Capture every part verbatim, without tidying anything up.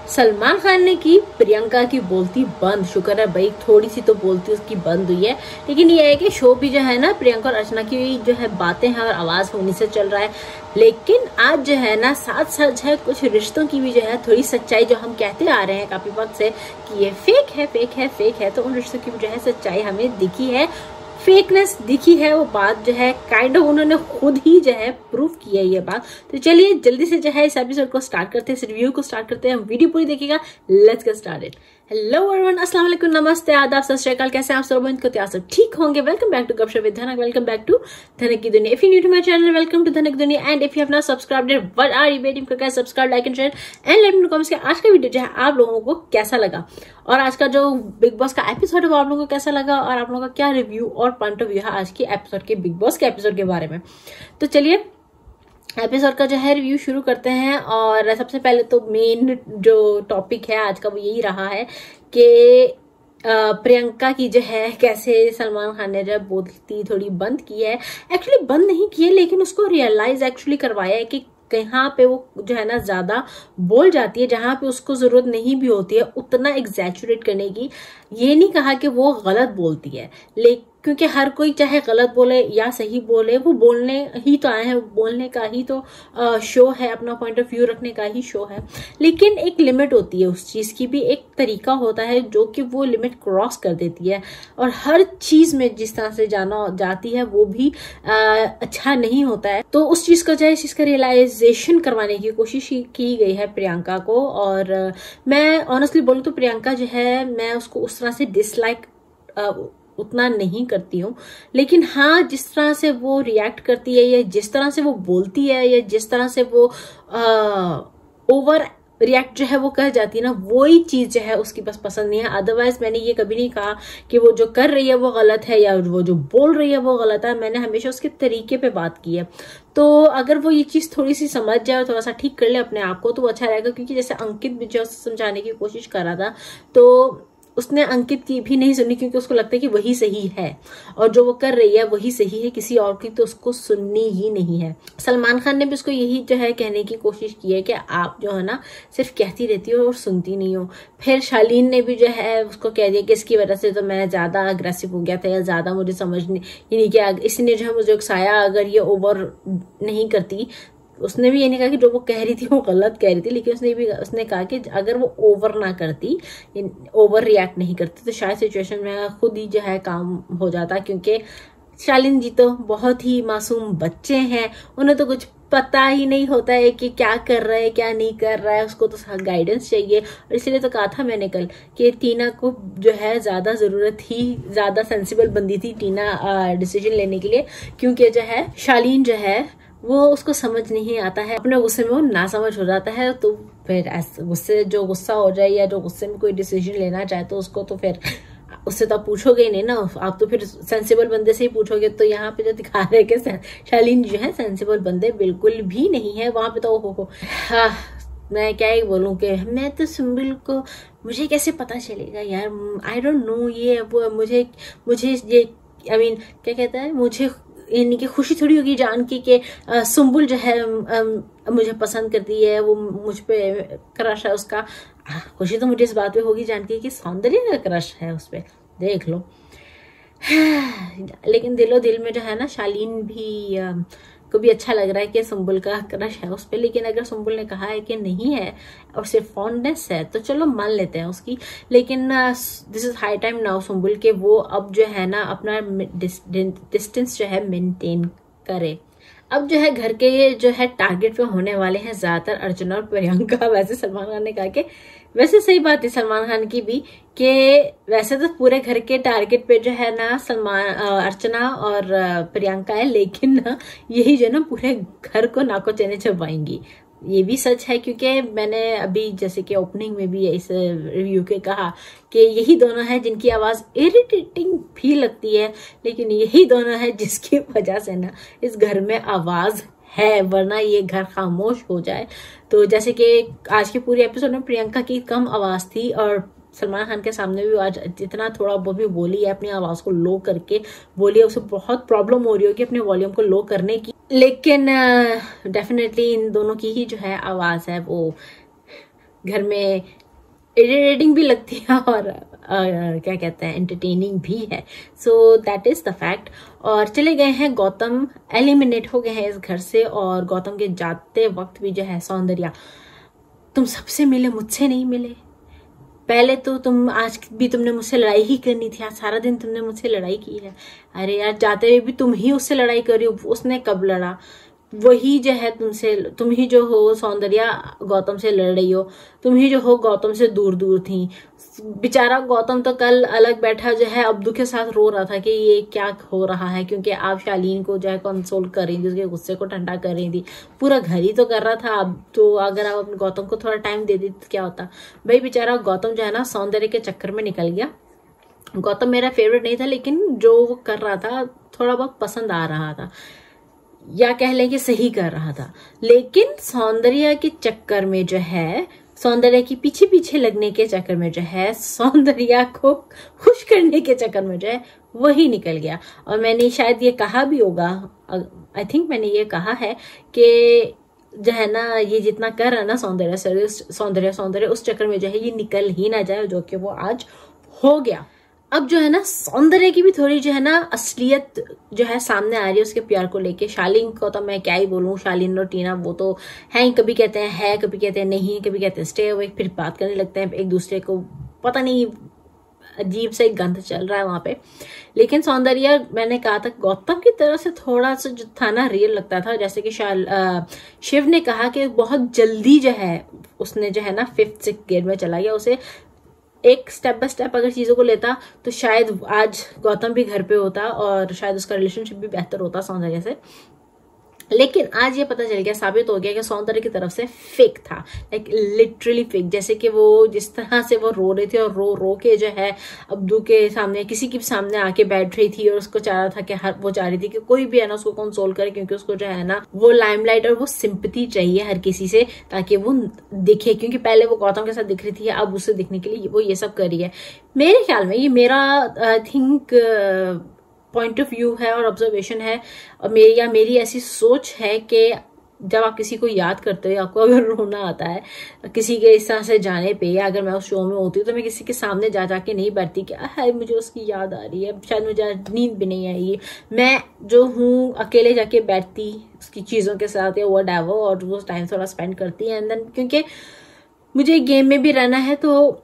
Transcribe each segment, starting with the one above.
सलमान खान ने की प्रियंका की बोलती बंद। शुक्र है भाई, थोड़ी सी तो बोलती उसकी बंद हुई है। लेकिन ये है कि शो भी जो है ना प्रियंका और अर्चना की जो है बातें हैं और आवाज होने से चल रहा है। लेकिन आज जो है ना साथ साथ जो है कुछ रिश्तों की भी जो है थोड़ी सच्चाई, जो हम कहते आ रहे हैं काफी वक्त से कि ये फेक है फेक है फेक है, तो उन रिश्तों की जो है सच्चाई हमें दिखी है, फेकनेस दिखी है। वो बात जो है काइंड ऑफ उन्होंने खुद ही जो है प्रूफ की है ये बात। तो चलिए जल्दी से जो है इस एपिसोड को स्टार्ट करते हैं, इस रिव्यू को स्टार्ट करते हैं। वीडियो पूरी देखिएगा। Let's get started. Hello everyone, अस्सलाम वालेकुम, नमस्ते, आदाब, सत श्री अकाल। कैसे हैं आप सब? उनको त्यार सब ठीक होंगे। Welcome back to Gupshup with Dhanak, welcome back to Dhanak की दुनिया। If you new to my channel, welcome to Dhanak दुनिया। And if you have not subscribed, what are you waiting for? Subscribe, like and share and let me know comments के आज का video जो है आप लोगों को कैसा लगा, और आज का जो बिग बॉस का एपिसोड है वो आप लोगों को कैसा लगा, और आप लोगों का क्या रिव्यू और पॉइंट ऑफ व्यू है आज के एपिसोड के, बिग बॉस के एपिसोड के बारे में। तो चलिए एपिसोड का जो है रिव्यू शुरू करते हैं। और सबसे पहले तो मेन जो टॉपिक है आज का वो यही रहा है कि प्रियंका की जो है कैसे सलमान खान ने जो है बोलती थोड़ी बंद की है। एक्चुअली बंद नहीं की है, लेकिन उसको रियलाइज एक्चुअली करवाया है कि कहाँ पे वो जो है ना ज्यादा बोल जाती है, जहां पे उसको जरूरत नहीं भी होती है उतना एग्जैचुरेट करने की। ये नहीं कहा कि वो गलत बोलती है, लेकिन क्योंकि हर कोई चाहे गलत बोले या सही बोले, वो बोलने ही तो आए हैं, बोलने का ही तो शो है, अपना पॉइंट ऑफ व्यू रखने का ही शो है। लेकिन एक लिमिट होती है, उस चीज की भी एक तरीका होता है जो कि वो लिमिट क्रॉस कर देती है। और हर चीज में जिस तरह से जाना जाती है वो भी आ, अच्छा नहीं होता है। तो उस चीज को जो है इस चीज का रियलाइजेशन करवाने की कोशिश की गई है प्रियंका को। और आ, मैं ऑनेस्टली बोलूं तो प्रियंका जो है मैं उसको उस तरह से डिसलाइक उतना नहीं करती हूँ, लेकिन हाँ जिस तरह से वो रिएक्ट करती है या जिस तरह से वो बोलती है या जिस तरह से वो ओवर रिएक्ट जो है वो कर जाती है ना, वही चीज जो है उसकी बस पसंद नहीं है। अदरवाइज मैंने ये कभी नहीं कहा कि वो जो कर रही है वो गलत है या वो जो बोल रही है वो गलत है। मैंने हमेशा उसके तरीके पे बात की है। तो अगर वो ये चीज थोड़ी सी समझ जाए, थोड़ा सा ठीक कर ले अपने आप को, तो वो अच्छा रहेगा। क्योंकि जैसे अंकित भी जो समझाने की कोशिश कर रहा था, तो उसने अंकित की भी नहीं सुनी, क्योंकि उसको लगता है कि वही सही है और जो वो कर रही है वही सही है, किसी और की तो उसको सुननी ही नहीं है। सलमान खान ने भी उसको यही जो है कहने की कोशिश की है कि आप जो है ना सिर्फ कहती रहती हो और सुनती नहीं हो। फिर शालीन ने भी जो है उसको कह दिया कि इसकी वजह से तो मैं ज्यादा अग्रेसिव हो गया था या ज्यादा मुझे समझ नहीं, यानी कि इसने जो है मुझे उकसाया, अगर ये ओवर नहीं करती। उसने भी ये नहीं कहा कि जो वो कह रही थी वो गलत कह रही थी, लेकिन उसने भी उसने कहा कि अगर वो ओवर ना करती, ओवर रिएक्ट नहीं करती, तो शायद सिचुएशन में खुद ही जो है काम हो जाता। क्योंकि शालीन जी तो बहुत ही मासूम बच्चे हैं, उन्हें तो कुछ पता ही नहीं होता है कि क्या कर रहा है क्या नहीं कर रहा है, उसको तो गाइडेंस चाहिए। और इसलिए तो कहा था मैंने कल कि टीना को जो है ज्यादा जरूरत ही, ज्यादा सेंसिबल बंदी थी टीना डिसीजन लेने के लिए। क्योंकि जो है शालीन जो है वो उसको समझ नहीं आता है, अपने गुस्से में वो ना समझ हो जाता है। तो फिर ऐसे गुस्से जो गुस्सा हो जाए या जो गुस्से में कोई डिसीजन लेना चाहे तो उसको तो फिर उससे तो आप पूछोगे ही नहीं ना, आप तो फिर सेंसिबल बंदे से ही पूछोगे। तो यहाँ पे जो दिखा रहे कि शालीन जो है सेंसिबल बंदे बिल्कुल भी नहीं है वहां पे। तो हो हो हाँ, मैं क्या ही बोलूं कि मैं तो सुम्बिल को, मुझे कैसे पता चलेगा यार, आई डोंट नो, ये वो मुझे मुझे ये आई मीन क्या कहता है, मुझे यानी कि खुशी थोड़ी होगी जान की कि सुम्बुल जो है आ, मुझे पसंद करती है, वो मुझ पे क्रश है उसका। खुशी तो मुझे इस बात पे होगी जान के कि सौंदर्य का क्रश है उस पे, देख लो। लेकिन दिलो दिल में जो है ना शालीन भी आ, को भी अच्छा लग रहा है कि सुम्बुल का क्रश है उस पे। लेकिन अगर सुम्बुल ने कहा है कि नहीं है और सिर्फ फॉन्डनेस है तो चलो मान लेते हैं उसकी। लेकिन this is high time now Sumbul के वो अब जो है ना अपना डिस्टेंस जो है मेंटेन करे। अब जो है घर के जो है टारगेट पे होने वाले हैं ज्यादातर अर्चना और प्रियंका। वैसे सलमान खान ने कहा कि वैसे सही बात है सलमान खान की भी कि वैसे तो पूरे घर के टारगेट पे जो है ना सलमान अर्चना और प्रियंका है, लेकिन ना यही जो है ना पूरे घर को नाको चने चबाएंगी। ये भी सच है, क्योंकि मैंने अभी जैसे कि ओपनिंग में भी इस रिव्यू के कहा कि यही दोनों हैं जिनकी आवाज इरिटेटिंग भी लगती है, लेकिन यही दोनों हैं जिसकी वजह से ना इस घर में आवाज है, वरना ये घर खामोश हो जाए। तो जैसे कि आज के पूरे एपिसोड में प्रियंका की कम आवाज थी और सलमान खान के सामने भी आज जितना थोड़ा बहुत भी बोली है, अपनी आवाज को लो करके बोली है। उसे बहुत प्रॉब्लम हो रही होगी अपने वॉल्यूम को लो करने की, लेकिन डेफिनेटली इन दोनों की ही जो है आवाज है वो घर में इरिटेटिंग भी लगती है और uh, क्या कहते हैं एंटरटेनिंग भी है। So that is the fact. और चले गए हैं गौतम, एलिमिनेट हो गए हैं इस घर से। और गौतम के जाते वक्त भी जो है सौंदर्या, तुम सबसे मिले, मुझसे नहीं मिले। पहले तो तुम, आज भी तुमने मुझसे लड़ाई ही करनी थी, आज सारा दिन तुमने मुझसे लड़ाई की है। अरे यार, जाते हुए भी तुम ही उससे लड़ाई कर रही हो, उसने कब लड़ा? वही जो है तुमसे, तुम ही जो हो सौंदर्या गौतम से लड़ रही हो, तुम ही जो हो गौतम से दूर दूर थी। बेचारा गौतम तो कल अलग बैठा जो है अब्दू के साथ रो रहा था कि ये क्या हो रहा है, क्योंकि आप शालीन को जो है कंसोल कर रही थी, उसके गुस्से को ठंडा कर रही थी। पूरा घर ही तो कर रहा था। अब तो अगर आप अपने गौतम को थोड़ा टाइम दे दी तो क्या होता। भाई बेचारा गौतम जो है ना सौंदर्य के चक्कर में निकल गया। गौतम मेरा फेवरेट नहीं था, लेकिन जो वो कर रहा था थोड़ा बहुत पसंद आ रहा था, या कह लें कि सही कर रहा था। लेकिन सौंदर्य के चक्कर में जो है, सौंदर्य की पीछे पीछे लगने के चक्कर में जो है, सौंदर्य को खुश करने के चक्कर में जो है वही निकल गया। और मैंने शायद ये कहा भी होगा, आई थिंक मैंने ये कहा है कि जो है ना ये जितना कर रहा है ना सौंदर्य सौंदर्य सौंदर्य उस चक्कर में जो है ये निकल ही ना जाए, जो कि वो आज हो गया। अब जो है ना सौंदर्य की भी थोड़ी जो है ना असलियत जो है सामने आ रही है उसके प्यार को लेके। शालीन को तो मैं क्या ही बोलूं, शालीन और टीना वो तो है ही, कभी कहते हैं है, कभी कहते हैं नहीं, कभी कहते हैं स्टे अवे, फिर बात करने लगते हैं एक दूसरे को, पता नहीं अजीब सा एक गंध चल रहा है वहां पे। लेकिन सौंदर्य, मैंने कहा था गौतम की तरह से थोड़ा सा जो था ना रियल लगता था। जैसे कि शाल आ, शिव ने कहा कि बहुत जल्दी जो है उसने जो है ना फिफ्थ सिक्स गियर में चला गया। उसे एक स्टेप बाय स्टेप अगर चीजों को लेता तो शायद आज गौतम भी घर पे होता और शायद उसका रिलेशनशिप भी बेहतर होता सौंदर्य से। लेकिन आज ये पता चल गया, साबित हो गया कि सौंदर्य की तरफ से फेक था, लाइक लिटरली फेक। जैसे कि वो जिस तरह से वो रो रही थी और रो रो के जो है अब्दू के सामने, किसी के सामने आके बैठ रही थी और उसको चाह रहा था कि हर वो चाह रही थी कि कोई भी है ना उसको कंसोल करे, क्योंकि उसको जो है ना वो लाइमलाइट और वो सिंपैथी चाहिए हर किसी से, ताकि वो दिखे। क्योंकि पहले वो गौतम के साथ दिख रही थी, अब उसे दिखने के लिए वो ये सब कर रही है। मेरे ख्याल में, ये मेरा I think point of view है और ऑब्जर्वेशन है, और मेरी या मेरी ऐसी सोच है कि जब आप किसी को याद करते हो, आपको अगर रोना आता है किसी के इस तरह से जाने पे, या अगर मैं उस शो में होती हूँ तो मैं किसी के सामने जा जाके नहीं बैठती कि हाय मुझे उसकी याद आ रही है, शायद मुझे नींद भी नहीं आई। मैं जो हूँ अकेले जाके बैठती उसकी चीजों के साथ या व्हाट एवर, और वो टाइम थोड़ा स्पेंड करती है। एंड देन क्योंकि मुझे गेम में भी रहना है तो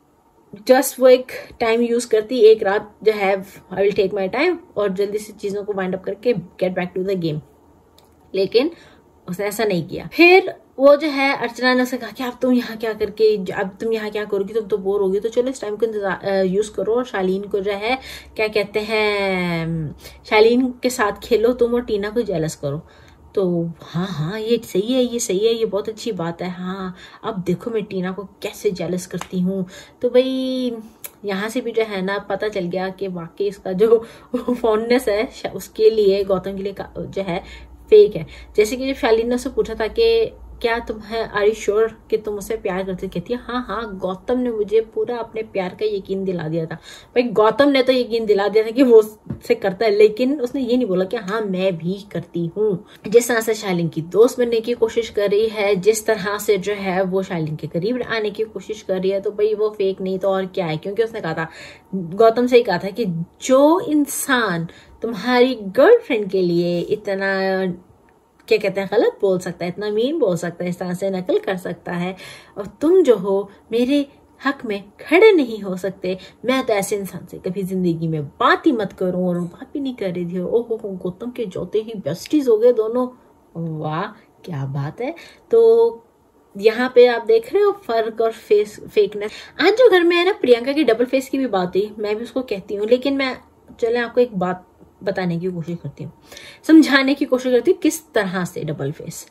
जस्ट वो एक टाइम यूज करती, एक रात जो है I will take my time और जल्दी से चीजों को वाइंड अप करके get back to the game. लेकिन उसने ऐसा नहीं किया। फिर वो जो है अर्चना ने उसे कहा कि अब तुम यहाँ क्या करके, अब तुम यहाँ क्या करोगी, तुम तो बोर होगी, तो चलो इस टाइम को यूज करो और शालीन को जो है क्या कहते हैं, शालीन के साथ खेलो तुम और टीना को जेलस करो। तो हाँ हाँ ये सही है, ये सही है, ये बहुत अच्छी बात है। हाँ अब देखो मैं टीना को कैसे जेलस करती हूँ। तो भाई यहाँ से भी जो है ना पता चल गया कि वाकई इसका जो फॉन्डनेस है उसके लिए, गौतम के लिए जो है फेक है। जैसे कि जब शालीन ने उससे पूछा था कि क्या तुम है आर यू श्योर कि तुम उसे प्यार करती, कहती है हाँ हाँ गौतम ने मुझे पूरा अपने प्यार का यकीन दिला दिया था। भाई गौतम ने तो यकीन दिला दिया था कि वो से करता है, लेकिन उसने ये नहीं बोला कि हाँ मैं भी करती हूँ। जिस तरह से शालीन की दोस्त बनने की कोशिश कर रही है, जिस तरह से जो है वो शालीन के करीब आने की कोशिश कर रही है, तो भाई वो फेक नहीं तो और क्या है। क्योंकि उसने कहा था, गौतम से ही कहा था कि जो इंसान तुम्हारी गर्लफ्रेंड के लिए इतना क्या कहते हैं गलत बोल सकता है, इतना मीन बोल सकता है, इस तरह से नकल कर सकता है, और तुम जो हो मेरे हक में खड़े नहीं हो सकते, मैं तो ऐसे इंसान से कभी जिंदगी में बात ही मत करूं। और बात भी नहीं कर रही थी। ओहो हो गौतम के जोते ही बेस्टीज हो गए दोनों, वाह क्या बात है। तो यहाँ पे आप देख रहे हो फर्क और फेस फेकनेस। आज जो घर में है ना प्रियंका की डबल फेस की भी बात हुई, मैं भी उसको कहती हूँ, लेकिन मैं चले आपको एक बात बताने की कोशिश करती हूँ, समझाने की कोशिश करती हूँ किस तरह से डबल फेस।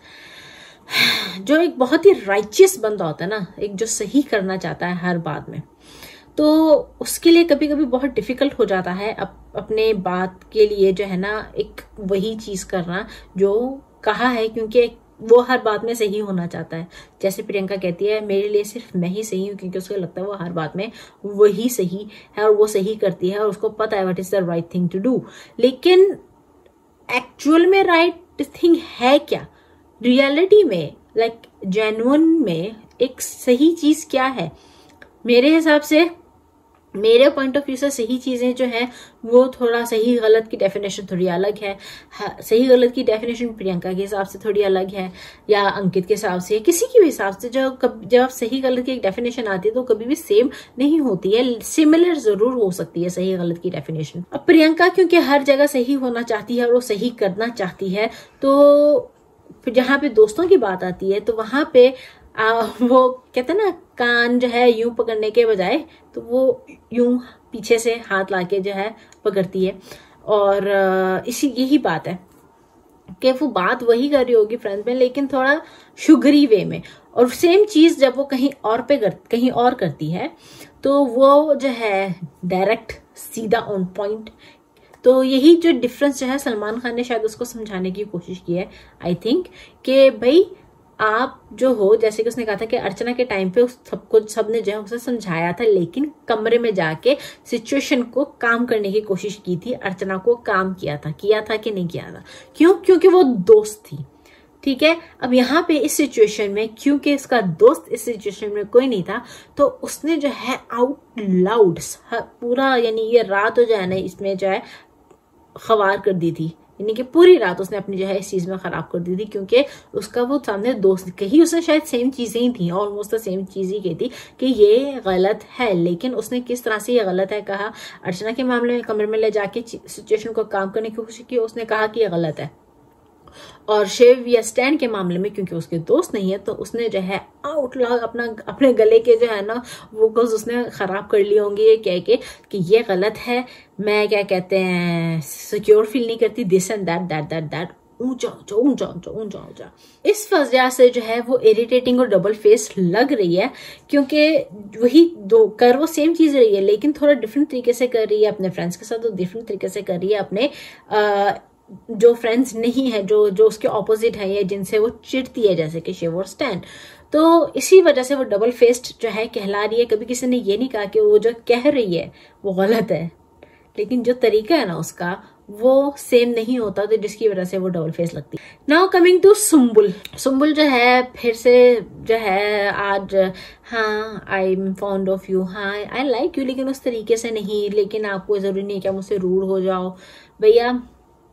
जो एक बहुत ही राइचियस बंदा होता है ना, एक जो सही करना चाहता है हर बात में, तो उसके लिए कभी कभी बहुत डिफिकल्ट हो जाता है अप, अपने बात के लिए जो है ना एक वही चीज करना जो कहा है, क्योंकि वो हर बात में सही होना चाहता है। जैसे प्रियंका कहती है मेरे लिए सिर्फ मैं ही सही हूँ, क्योंकि उसको लगता है वो हर बात में वही सही है और वो सही करती है और उसको पता है what is the right thing to do. लेकिन एक्चुअल में राइट थिंग है क्या रियलिटी में, लाइक जेन्युइन में एक सही चीज क्या है। मेरे हिसाब से, मेरे पॉइंट ऑफ व्यू से सही चीजें जो है वो थोड़ा, सही गलत की डेफिनेशन थोड़ी अलग है। हाँ, सही गलत की डेफिनेशन प्रियंका के हिसाब से थोड़ी अलग है, या अंकित के हिसाब से, किसी के भी हिसाब से। जब कब जब सही गलत की एक डेफिनेशन आती है तो कभी भी सेम नहीं होती है, सिमिलर जरूर हो सकती है सही गलत की डेफिनेशन। अब प्रियंका क्योंकि हर जगह सही होना चाहती है और वो सही करना चाहती है, तो फिर जहाँ पे दोस्तों की बात आती है तो वहां पे आ, वो कहते हैं ना, कान जो है यूं पकड़ने के बजाय तो वो यूं पीछे से हाथ लाके जो है पकड़ती है। और इसी यही बात है कि वो बात वही कर रही होगी फ्रेंड्स में, लेकिन थोड़ा शुगरी वे में। और सेम चीज जब वो कहीं और पे कर, कहीं और करती है तो वो जो है डायरेक्ट, सीधा, ऑन पॉइंट। तो यही जो डिफरेंस जो है सलमान खान ने शायद उसको समझाने की कोशिश की है, आई थिंक, कि भाई आप जो हो, जैसे कि उसने कहा था कि अर्चना के टाइम पे उस सबको सबने जो है उसे समझाया था, लेकिन कमरे में जाके सिचुएशन को काम करने की कोशिश की थी, अर्चना को काम किया था, किया था कि नहीं किया था। क्यों? क्योंकि वो दोस्त थी, ठीक है। अब यहाँ पे इस सिचुएशन में क्योंकि इसका दोस्त इस सिचुएशन में कोई नहीं था, तो उसने जो है आउट लाउड पूरा, यानी ये रात जो है ना इसमें जो है खवार कर दी थी, यानी कि पूरी रात उसने अपनी जो है इस चीज में खराब कर दी थी, क्योंकि उसका वो सामने दोस्त कही, उसने शायद सेम चीजें ही थी, ऑलमोस्ट सेम चीज ही कही थी कि ये गलत है, लेकिन उसने किस तरह से ये गलत है कहा। अर्चना के मामले में कमरे में ले जाके सिचुएशन को काम करने की कोशिश की, उसने कहा कि ये गलत है। और शिव या स्टैन के मामले में क्योंकि उसके दोस्त नहीं है, तो उसने जो है आउट लाउड अपना अपने गले के जो है ना वोकल्स उसने खराब कर लिए होंगे, ये कह के कि ये गलत है, मैं क्या कहते हैं सिक्योर फील नहीं करती, this and that that that that ऊंचा ऊंचा ऊंचा ऊंचा ऊंचा ऊंचा। इस वजह से जो है वो इरिटेटिंग और डबल फेस लग रही है, क्योंकि वही दो कर वो सेम चीज रही है, लेकिन थोड़ा डिफरेंट तरीके से कर रही है अपने फ्रेंड्स के साथ, तो डिफरेंट तरीके से कर रही है अपने आ, जो फ्रेंड्स नहीं है, जो जो उसके ऑपोजिट है, या जिनसे वो चिढ़ती है, जैसे कि शिव और स्टैन। तो इसी वजह से वो डबल फेस्ड जो है कहला रही है। कभी किसी ने ये नहीं कहा कि वो जो कह रही है वो गलत है, लेकिन जो तरीका है ना उसका वो सेम नहीं होता, तो जिसकी वजह से वो डबल फेस लगती है। Now coming to Sumbul. Sumbul जो है फिर से जो है आज, हाँ I am fond of you, हाँ आई लाइक यू, लेकिन उस तरीके से नहीं, लेकिन आपको जरूरी नहीं है क्या मुझसे रूड हो जाओ। भैया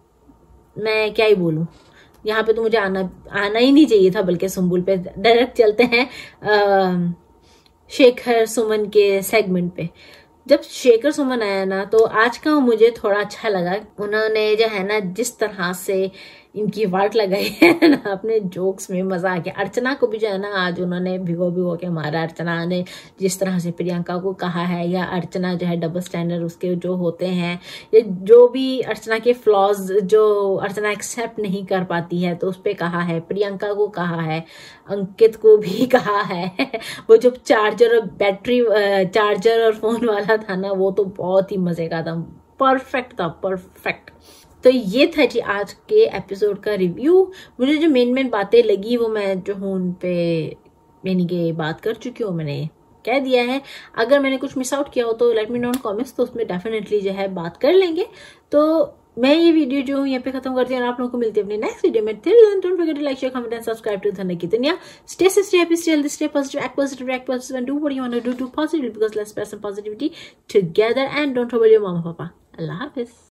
मैं क्या ही बोलूं, यहाँ पे तो मुझे आना आना ही नहीं चाहिए था, बल्कि सुम्बुल पे डायरेक्ट चलते हैं आ, शेखर सुमन के सेगमेंट पे। जब शेखर सुमन आया ना तो आज का मुझे थोड़ा अच्छा लगा। उन्होंने जो है ना जिस तरह से इनकी वाट लगाई है ना अपने जोक्स में, मजा आ गया। अर्चना को भी जो है ना आज उन्होंने भिगो भिगो के मारा। अर्चना ने जिस तरह से प्रियंका को कहा है, या अर्चना जो है डबल स्टैंडर्ड उसके जो होते हैं, या जो भी अर्चना के फ्लॉज जो अर्चना एक्सेप्ट नहीं कर पाती है तो उस पर कहा है, प्रियंका को कहा है, अंकित को भी कहा है। वो जो चार्जर और बैटरी चार्जर और फोन वाला था ना, वो तो बहुत ही मजे का था, परफेक्ट था, परफेक्ट। तो ये था जी आज के एपिसोड का रिव्यू। मुझे जो मेन मेन बातें लगी वो मैं जो हूँ उन पे यानी कि बात कर चुकी हूँ, मैंने कह दिया है। अगर मैंने कुछ मिस आउट किया हो तो let me know in comments, तो उसमें डेफिनेटली जो है बात कर लेंगे। तो मैं ये वीडियो जो हूँ यहाँ पे खत्म करती हूँ और आप लोगों को मिलती है अपनी नेक्स्ट वीडियो में। Till then don't forget to like, share, comment and subscribe to धन्य की दुनिया। Stay safe, stay happy, stay healthy, stay positive, act positive, react positive and do what you want to do, do positive, because let's spread some positivity together and don't forget your मम्मा पापा। अल्लाह हाफिज।